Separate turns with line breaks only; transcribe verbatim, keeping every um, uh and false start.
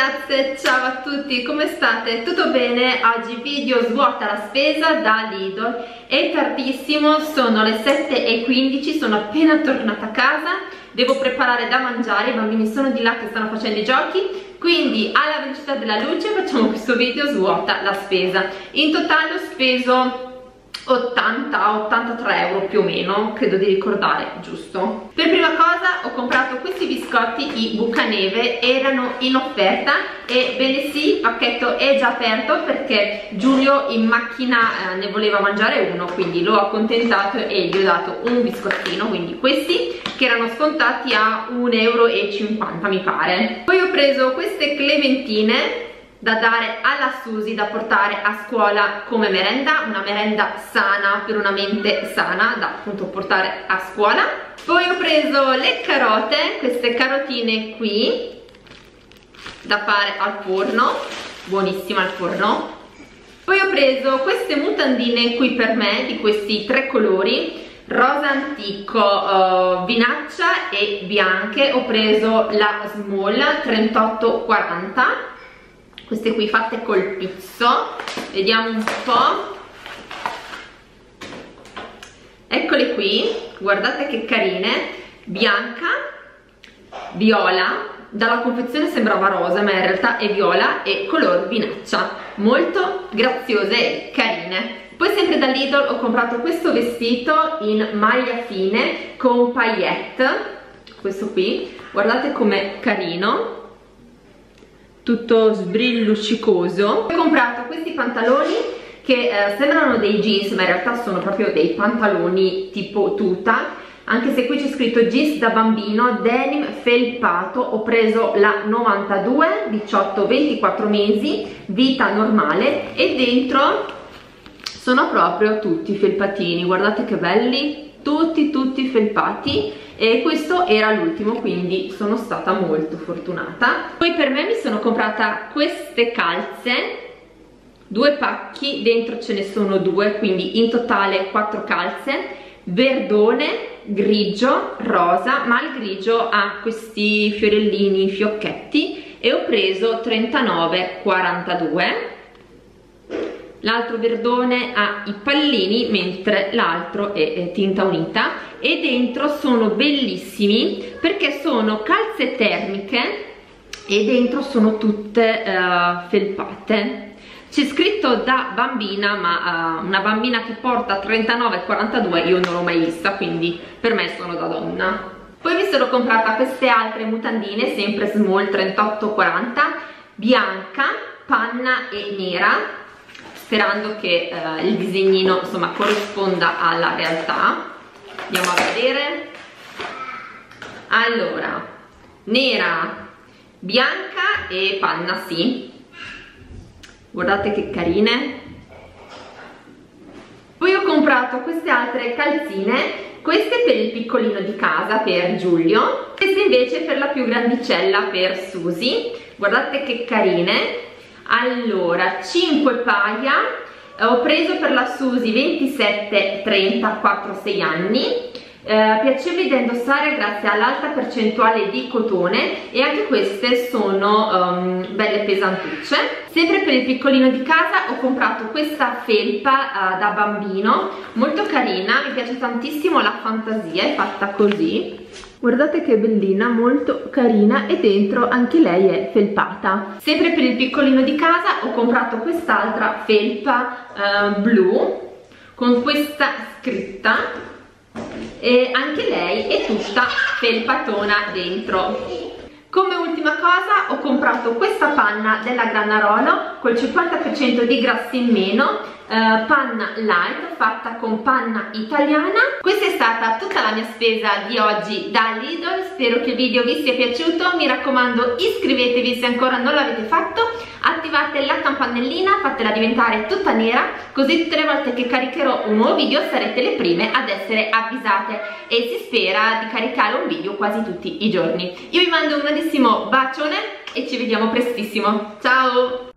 ragazze, ciao a tutti, come state? Tutto bene? Oggi video svuota la spesa da Lidl. È tardissimo, sono le sette e quindici, sono appena tornata a casa, devo preparare da mangiare, i bambini sono di là che stanno facendo i giochi, quindi alla velocità della luce facciamo questo video svuota la spesa. In totale ho speso ottanta ottantatré euro più o meno, credo di ricordare, giusto? Per prima cosa ho comprato questi biscotti, i Bucaneve, erano in offerta e bene sì, il pacchetto è già aperto perché Giulio in macchina eh, ne voleva mangiare uno, quindi l'ho accontentato e gli ho dato un biscottino, quindi questi che erano scontati a un euro e cinquanta mi pare. Poi ho preso queste clementine da dare alla Susi, da portare a scuola come merenda, una merenda sana per una mente sana da appunto portare a scuola. Poi ho preso le carote, queste carotine qui da fare al forno, buonissime al forno. Poi ho preso queste mutandine qui per me, di questi tre colori, rosa antico, uh, vinaccia e bianche. Ho preso la small trentotto quaranta, queste qui fatte col pizzo, vediamo un po', eccole qui, guardate che carine, bianca, viola, dalla confezione sembrava rosa ma in realtà è viola, e color vinaccia, molto graziose e carine. Poi sempre da Lidl ho comprato questo vestito in maglia fine con paillette, questo qui, guardate com'è carino, tutto sbrilluccicoso. Ho comprato questi pantaloni che eh, sembrano dei jeans ma in realtà sono proprio dei pantaloni tipo tuta, anche se qui c'è scritto jeans da bambino, denim felpato. Ho preso la novantadue, diciotto ventiquattro mesi, vita normale, e dentro sono proprio tutti felpatini, guardate che belli, tutti tutti felpati, e questo era l'ultimo, quindi sono stata molto fortunata. Poi per me mi sono comprata queste calze, due pacchi, dentro ce ne sono due, quindi in totale quattro calze, verdone, grigio, rosa, ma il grigio ha questi fiorellini, fiocchetti, e ho preso trentanove quarantadue. L'altro verdone ha i pallini mentre l'altro è, è tinta unita, e dentro sono bellissimi perché sono calze termiche e dentro sono tutte uh, felpate. C'è scritto da bambina, ma uh, una bambina che porta trentanove quarantadue io non l'ho mai vista, quindi per me sono da donna. Poi mi sono comprata queste altre mutandine, sempre small trentotto quaranta, bianca, panna e nera, sperando che uh, il disegnino insomma corrisponda alla realtà. Andiamo a vedere. Allora, nera, bianca e panna, sì, guardate che carine. Poi ho comprato queste altre calzine, queste per il piccolino di casa, per Giulio, queste invece per la più grandicella, per Susi, guardate che carine. Allora, cinque paia, ho preso per la Susi ventisette trenta quattro sei anni, eh, piacevoli da indossare grazie all'alta percentuale di cotone, e anche queste sono um, belle pesantucce. Sempre per il piccolino di casa ho comprato questa felpa uh, da bambino, molto carina, mi piace tantissimo la fantasia, è fatta così. Guardate che bellina, molto carina, e dentro anche lei è felpata. Sempre per il piccolino di casa ho comprato quest'altra felpa uh, blu con questa scritta, e anche lei è tutta felpatona dentro. Come ultima cosa ho comprato questa panna della Grannarolo col cinquanta per cento di grassi in meno, eh, panna light fatta con panna italiana. Questa è stata tutta la mia spesa di oggi da Lidl, spero che il video vi sia piaciuto, mi raccomando iscrivetevi se ancora non l'avete fatto, attivate la campanellina, fatela diventare tutta nera, così tutte le volte che caricherò un nuovo video sarete le prime ad essere avvisate, e si spera di caricare un video quasi tutti i giorni. Io vi mando un grandissimo bacione e ci vediamo prestissimo, ciao!